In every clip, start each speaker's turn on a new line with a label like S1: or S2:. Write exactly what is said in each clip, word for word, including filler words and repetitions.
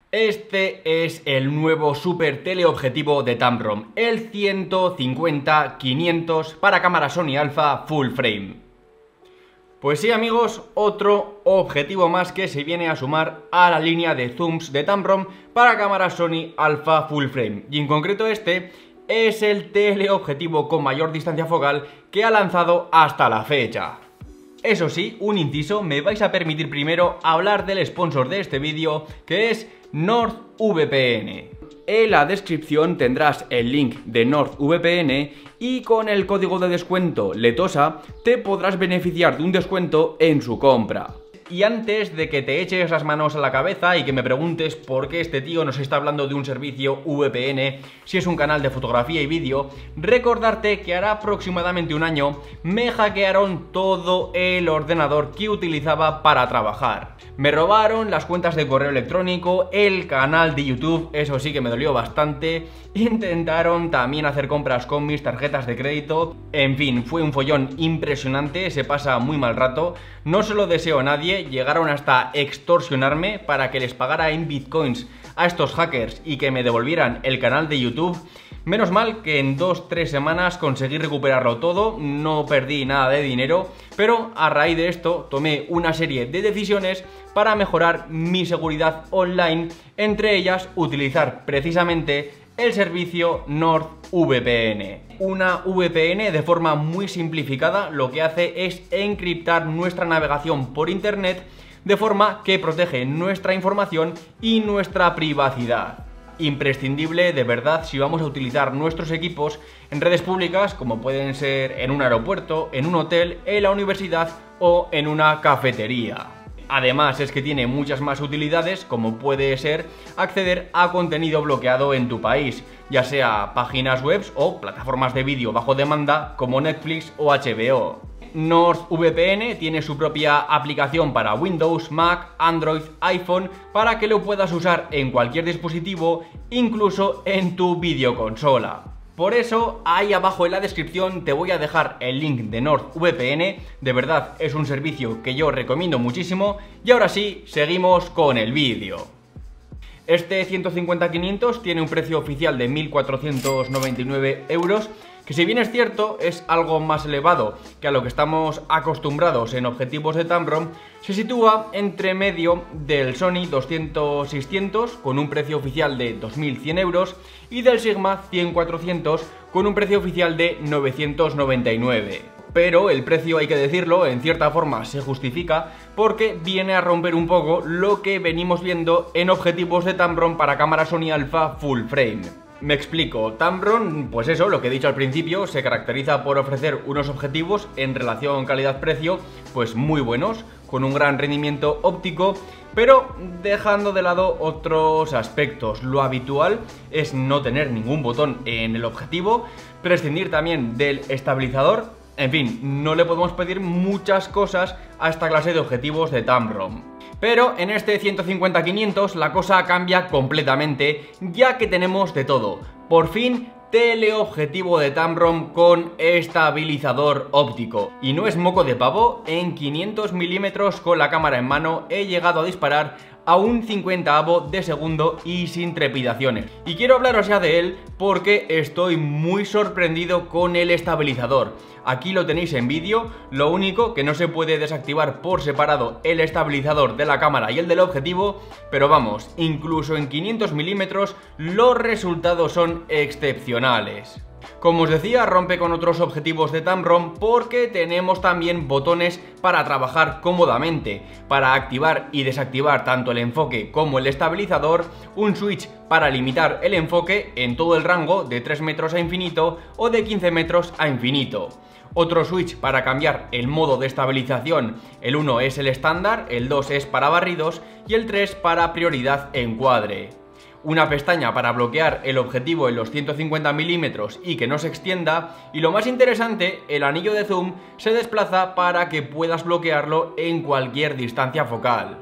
S1: Este es el nuevo super teleobjetivo de Tamron, el ciento cincuenta quinientos para cámara Sony Alpha Full Frame. Pues sí, amigos, otro objetivo más que se viene a sumar a la línea de zooms de Tamron para cámara Sony Alpha Full Frame. Y en concreto este es el teleobjetivo con mayor distancia focal que ha lanzado hasta la fecha. Eso sí, un inciso, me vais a permitir primero hablar del sponsor de este vídeo, que es NordVPN. En la descripción tendrás el link de NordVPN y con el código de descuento Letosa te podrás beneficiar de un descuento en su compra. Y antes de que te eches las manos a la cabeza y que me preguntes por qué este tío nos está hablando de un servicio V P N si es un canal de fotografía y vídeo, recordarte que hará aproximadamente un año me hackearon todo el ordenador que utilizaba para trabajar. Me robaron las cuentas de correo electrónico, el canal de YouTube, eso sí que me dolió bastante. Intentaron también hacer compras con mis tarjetas de crédito. En fin, fue un follón impresionante, se pasa muy mal rato. No se lo deseo a nadie, llegaron hasta extorsionarme para que les pagara en bitcoins a estos hackers y que me devolvieran el canal de YouTube. Menos mal que en dos tres semanas conseguí recuperarlo todo, no perdí nada de dinero, pero a raíz de esto tomé una serie de decisiones para mejorar mi seguridad online, entre ellas utilizar precisamente el servicio NordVPN. Una V P N de forma muy simplificada lo que hace es encriptar nuestra navegación por internet de forma que protege nuestra información y nuestra privacidad. Imprescindible de verdad si vamos a utilizar nuestros equipos en redes públicas como pueden ser en un aeropuerto, en un hotel, en la universidad o en una cafetería. Además es que tiene muchas más utilidades como puede ser acceder a contenido bloqueado en tu país, ya sea páginas web o plataformas de vídeo bajo demanda como Netflix o H B O. NordVPN tiene su propia aplicación para Windows, Mac, Android, iPhone para que lo puedas usar en cualquier dispositivo, incluso en tu videoconsola. Por eso, ahí abajo en la descripción te voy a dejar el link de NordVPN, de verdad es un servicio que yo recomiendo muchísimo y ahora sí, seguimos con el vídeo. Este ciento cincuenta quinientos tiene un precio oficial de mil cuatrocientos noventa y nueve euros, que si bien es cierto es algo más elevado que a lo que estamos acostumbrados en objetivos de Tamron, se sitúa entre medio del Sony doscientos seiscientos con un precio oficial de dos mil cien euros y del Sigma cien cuatrocientos con un precio oficial de novecientos noventa y nueve. Pero el precio, hay que decirlo, en cierta forma se justifica porque viene a romper un poco lo que venimos viendo en objetivos de Tamron para cámara Sony Alpha Full Frame. Me explico, Tamron, pues eso, lo que he dicho al principio, se caracteriza por ofrecer unos objetivos en relación calidad-precio pues muy buenos, con un gran rendimiento óptico, pero dejando de lado otros aspectos. Lo habitual es no tener ningún botón en el objetivo, prescindir también del estabilizador. En fin, no le podemos pedir muchas cosas a esta clase de objetivos de Tamron. Pero en este ciento cincuenta quinientos la cosa cambia completamente, ya que tenemos de todo. Por fin, teleobjetivo de Tamron con estabilizador óptico. Y no es moco de pavo, en quinientos milímetros con la cámara en mano he llegado a disparar a un cincuentaavo de segundo y sin trepidaciones. Y quiero hablaros ya de él porque estoy muy sorprendido con el estabilizador. Aquí lo tenéis en vídeo, lo único que no se puede desactivar por separado el estabilizador de la cámara y el del objetivo, pero vamos, incluso en quinientos milímetros los resultados son excepcionales. Como os decía, rompe con otros objetivos de Tamron porque tenemos también botones para trabajar cómodamente, para activar y desactivar tanto el enfoque como el estabilizador, un switch para limitar el enfoque en todo el rango de tres metros a infinito o de quince metros a infinito. Otro switch para cambiar el modo de estabilización, el uno es el estándar, el dos es para barridos y el tres para prioridad encuadre. Una pestaña para bloquear el objetivo en los ciento cincuenta milímetros y que no se extienda, y lo más interesante, el anillo de zoom se desplaza para que puedas bloquearlo en cualquier distancia focal.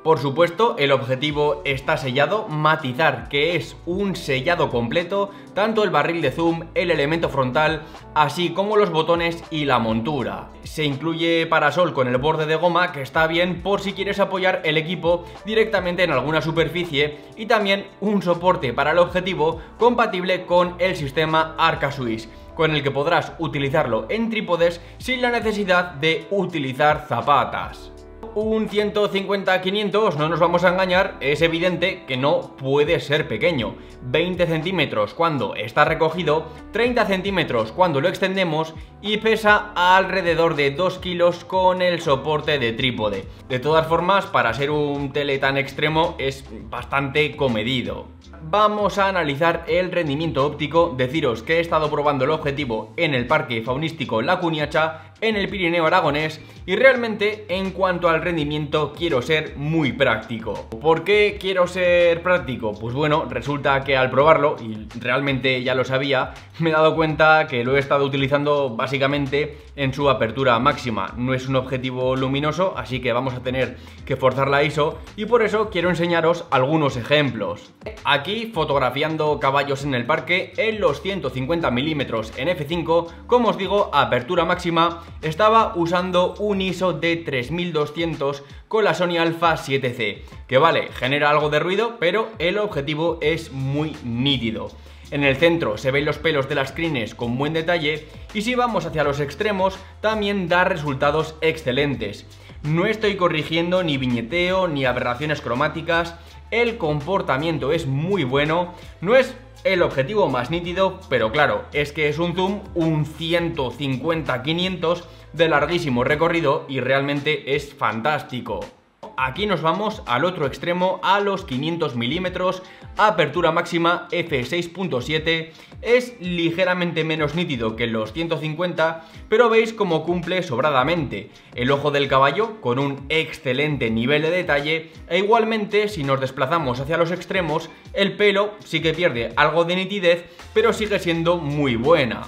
S1: Por supuesto, el objetivo está sellado, matizar que es un sellado completo, tanto el barril de zoom, el elemento frontal, así como los botones y la montura. Se incluye parasol con el borde de goma, que está bien por si quieres apoyar el equipo directamente en alguna superficie, y también un soporte para el objetivo compatible con el sistema Arca Swiss, con el que podrás utilizarlo en trípodes sin la necesidad de utilizar zapatas. Un ciento cincuenta quinientos, no nos vamos a engañar, es evidente que no puede ser pequeño. veinte centímetros cuando está recogido, treinta centímetros cuando lo extendemos y pesa alrededor de dos kilos con el soporte de trípode. De todas formas, para ser un tele tan extremo es bastante comedido. Vamos a analizar el rendimiento óptico. Deciros que he estado probando el objetivo en el Parque Faunístico La Cuniacha, en el Pirineo Aragonés, y realmente en cuanto al rendimiento quiero ser muy práctico. ¿Por qué quiero ser práctico? Pues bueno, resulta que al probarlo, y realmente ya lo sabía, me he dado cuenta que lo he estado utilizando básicamente en su apertura máxima. No es un objetivo luminoso, así que vamos a tener que forzar la I S O, y por eso quiero enseñaros algunos ejemplos. Aquí fotografiando caballos en el parque en los ciento cincuenta milímetros en efe cinco, como os digo, apertura máxima, estaba usando un I S O de tres mil doscientos con la Sony Alpha siete ce, que vale, genera algo de ruido, pero el objetivo es muy nítido. En el centro se ven los pelos de las crines con buen detalle, y si vamos hacia los extremos también da resultados excelentes. No estoy corrigiendo ni viñeteo ni aberraciones cromáticas, el comportamiento es muy bueno, no es el objetivo más nítido, pero claro, es que es un zoom, un ciento cincuenta quinientos de larguísimo recorrido y realmente es fantástico. Aquí nos vamos al otro extremo, a los quinientos milímetros, apertura máxima efe seis punto siete, es ligeramente menos nítido que los ciento cincuenta, pero veis cómo cumple sobradamente. El ojo del caballo con un excelente nivel de detalle, e igualmente si nos desplazamos hacia los extremos, el pelo sí que pierde algo de nitidez, pero sigue siendo muy buena.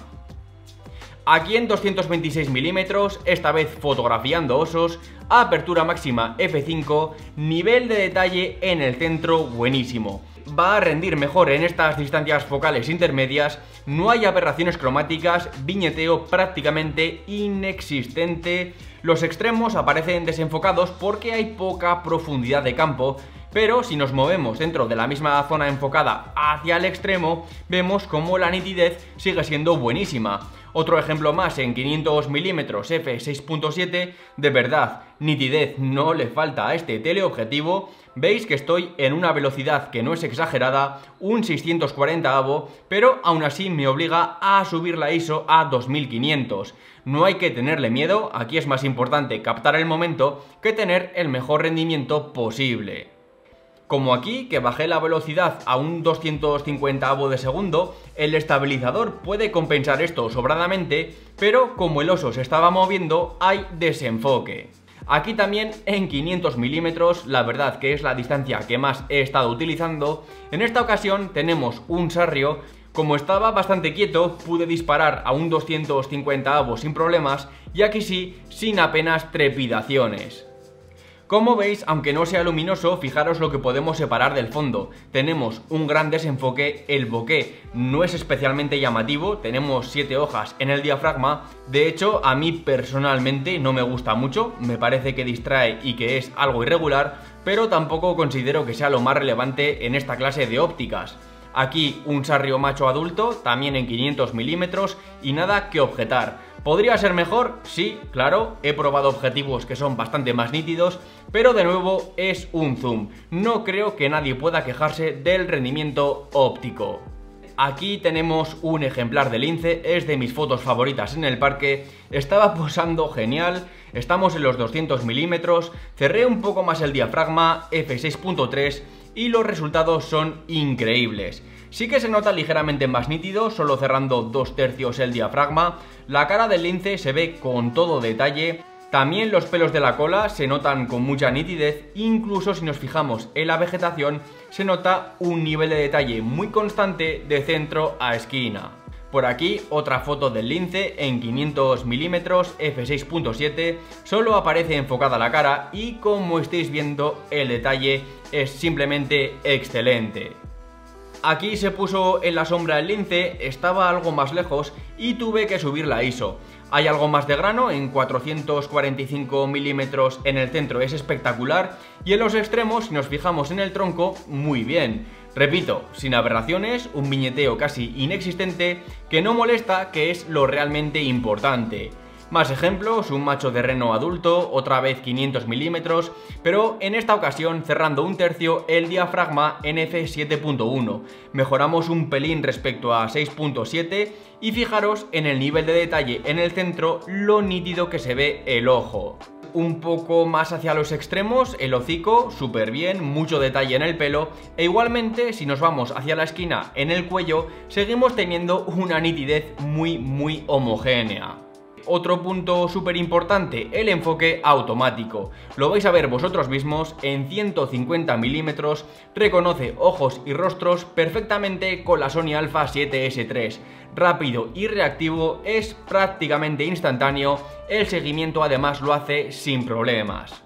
S1: Aquí en doscientos veintiséis milímetros, esta vez fotografiando osos, apertura máxima efe cinco, nivel de detalle en el centro buenísimo. Va a rendir mejor en estas distancias focales intermedias, no hay aberraciones cromáticas, viñeteo prácticamente inexistente, los extremos aparecen desenfocados porque hay poca profundidad de campo, pero si nos movemos dentro de la misma zona enfocada hacia el extremo, vemos como la nitidez sigue siendo buenísima. Otro ejemplo más en quinientos milímetros efe seis punto siete, de verdad, nitidez no le falta a este teleobjetivo. Veis que estoy en una velocidad que no es exagerada, un seiscientos cuarenta avo, pero aún así me obliga a subir la I S O a dos mil quinientos. No hay que tenerle miedo, aquí es más importante captar el momento que tener el mejor rendimiento posible. Como aquí, que bajé la velocidad a un doscientos cincuenta avo de segundo, el estabilizador puede compensar esto sobradamente, pero como el oso se estaba moviendo, hay desenfoque. Aquí también en quinientos milímetros, la verdad que es la distancia que más he estado utilizando, en esta ocasión tenemos un sarrio. Como estaba bastante quieto, pude disparar a un doscientos cincuenta avo sin problemas, y aquí sí, sin apenas trepidaciones. Como veis, aunque no sea luminoso, fijaros lo que podemos separar del fondo. Tenemos un gran desenfoque, el bokeh no es especialmente llamativo, tenemos siete hojas en el diafragma. De hecho, a mí personalmente no me gusta mucho, me parece que distrae y que es algo irregular, pero tampoco considero que sea lo más relevante en esta clase de ópticas. Aquí un sarrio macho adulto, también en quinientos milímetros, y nada que objetar. ¿Podría ser mejor? Sí, claro, he probado objetivos que son bastante más nítidos, pero de nuevo es un zoom. No creo que nadie pueda quejarse del rendimiento óptico. Aquí tenemos un ejemplar de lince, es de mis fotos favoritas en el parque, estaba posando genial, estamos en los doscientos milímetros, cerré un poco más el diafragma, efe seis punto tres, y los resultados son increíbles. Sí que se nota ligeramente más nítido, solo cerrando dos tercios el diafragma, la cara del lince se ve con todo detalle, también los pelos de la cola se notan con mucha nitidez, incluso si nos fijamos en la vegetación se nota un nivel de detalle muy constante de centro a esquina. Por aquí otra foto del lince en quinientos milímetros efe seis punto siete, solo aparece enfocada la cara y como estáis viendo el detalle es simplemente excelente. Aquí se puso en la sombra el lince, estaba algo más lejos y tuve que subir la I S O. Hay algo más de grano, en cuatrocientos cuarenta y cinco milímetros en el centro es espectacular y en los extremos, si nos fijamos en el tronco, muy bien. Repito, sin aberraciones, un viñeteo casi inexistente que no molesta, que es lo realmente importante. Más ejemplos, un macho de reno adulto, otra vez quinientos milímetros, pero en esta ocasión cerrando un tercio el diafragma en efe siete punto uno. Mejoramos un pelín respecto a seis punto siete y fijaros en el nivel de detalle en el centro, lo nítido que se ve el ojo. Un poco más hacia los extremos, el hocico, súper bien, mucho detalle en el pelo e igualmente si nos vamos hacia la esquina en el cuello, seguimos teniendo una nitidez muy muy homogénea. Otro punto súper importante, el enfoque automático. Lo vais a ver vosotros mismos, en ciento cincuenta milímetros reconoce ojos y rostros perfectamente con la Sony Alpha siete ese tres. Rápido y reactivo, es prácticamente instantáneo, el seguimiento además lo hace sin problemas.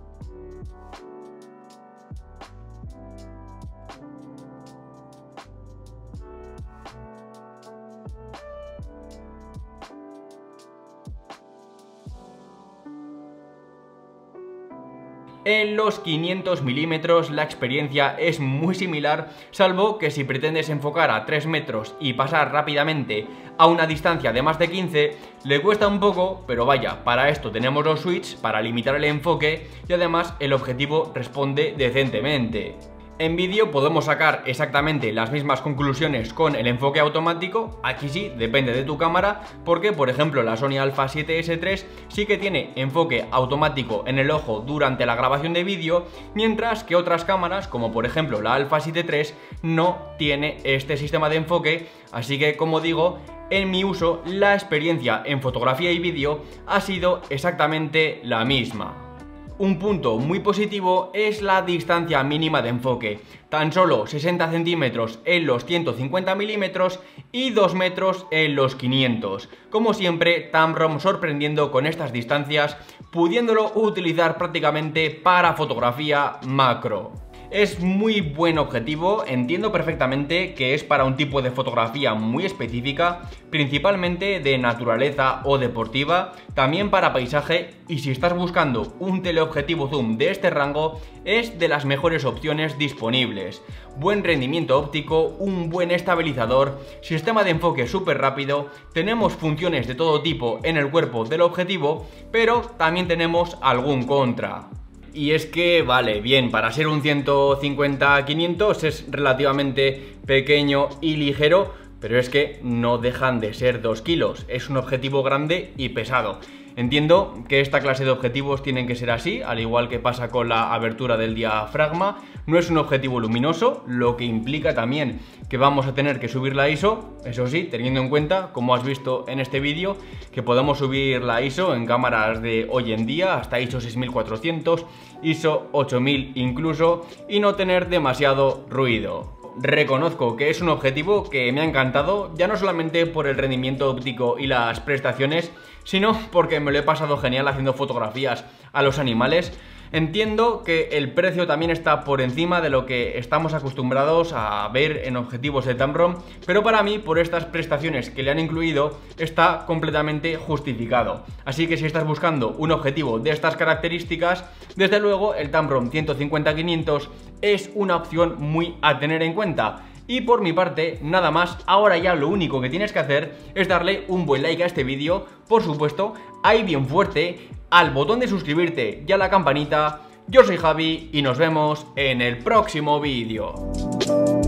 S1: En los quinientos milímetros la experiencia es muy similar, salvo que si pretendes enfocar a tres metros y pasar rápidamente a una distancia de más de quince, le cuesta un poco, pero vaya, para esto tenemos los switch para limitar el enfoque y además el objetivo responde decentemente. En vídeo podemos sacar exactamente las mismas conclusiones con el enfoque automático, aquí sí, depende de tu cámara, porque por ejemplo la Sony Alpha siete ese tres sí que tiene enfoque automático en el ojo durante la grabación de vídeo, mientras que otras cámaras, como por ejemplo la Alpha siete tres, no tiene este sistema de enfoque, así que como digo, en mi uso la experiencia en fotografía y vídeo ha sido exactamente la misma. Un punto muy positivo es la distancia mínima de enfoque, tan solo sesenta centímetros en los ciento cincuenta milímetros y dos metros en los quinientos. Como siempre, Tamron sorprendiendo con estas distancias, pudiéndolo utilizar prácticamente para fotografía macro. Es muy buen objetivo, entiendo perfectamente que es para un tipo de fotografía muy específica, principalmente de naturaleza o deportiva, también para paisaje, y si estás buscando un teleobjetivo zoom de este rango, es de las mejores opciones disponibles. Buen rendimiento óptico, un buen estabilizador, sistema de enfoque súper rápido, tenemos funciones de todo tipo en el cuerpo del objetivo, pero también tenemos algún contra. Y es que, vale, bien, para ser un ciento cincuenta quinientos es relativamente pequeño y ligero, pero es que no dejan de ser dos kilos, es un objetivo grande y pesado. Entiendo que esta clase de objetivos tienen que ser así, al igual que pasa con la abertura del diafragma. No es un objetivo luminoso, lo que implica también que vamos a tener que subir la I S O, eso sí, teniendo en cuenta, como has visto en este vídeo, que podemos subir la I S O en cámaras de hoy en día hasta I S O seis mil cuatrocientos, I S O ocho mil incluso, y no tener demasiado ruido. Reconozco que es un objetivo que me ha encantado, ya no solamente por el rendimiento óptico y las prestaciones, sino porque me lo he pasado genial haciendo fotografías a los animales. Entiendo que el precio también está por encima de lo que estamos acostumbrados a ver en objetivos de Tamron, pero para mí, por estas prestaciones que le han incluido, está completamente justificado. Así que si estás buscando un objetivo de estas características, desde luego el Tamron ciento cincuenta quinientos es una opción muy a tener en cuenta. Y por mi parte, nada más, ahora ya lo único que tienes que hacer es darle un buen like a este vídeo, por supuesto, ahí bien fuerte, al botón de suscribirte y a la campanita. Yo soy Javi y nos vemos en el próximo vídeo.